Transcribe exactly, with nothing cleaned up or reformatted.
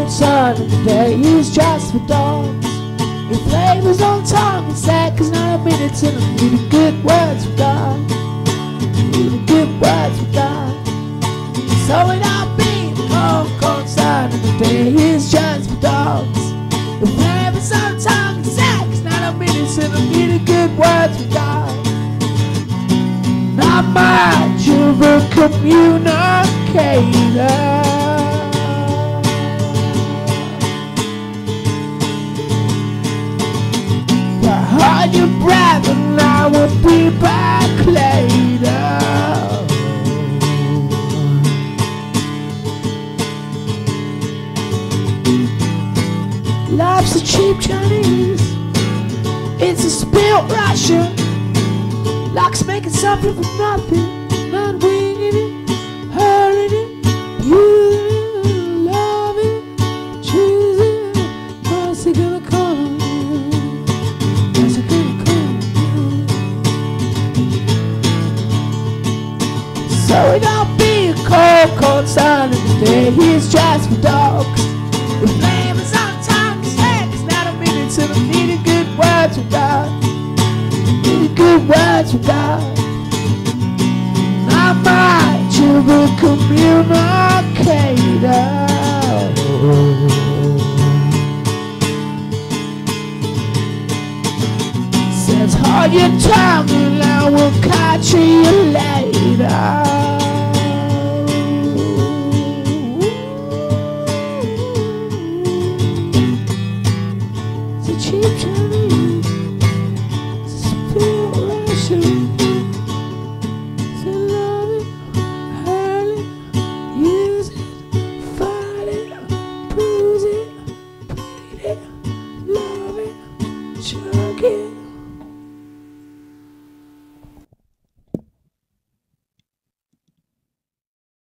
cold sun and the day is just for dogs. Your flavors on tongue and sad, cause not a minute till I need the good words for God. Need the good words for God. So it all be the cold, cold sun and the day is just for dogs. Your flavors on tongue and sad, cause not a minute till I need the good words for God. Not much of a communicator. Hold your breath and I will be back later. Life's a cheap Chinese, it's a spilt Russian. Locks making something from nothing, not winging it, hurling it, using it, loving it, choosing it. What's he gonna call it? So it don't be a cold, cold sun and the day is just for dogs. The flame is on tongue, cause heck is not a minute till I need a good words for God. Need a good words for God. Not much of a communicator. Says hold your tongue and I will catch you later.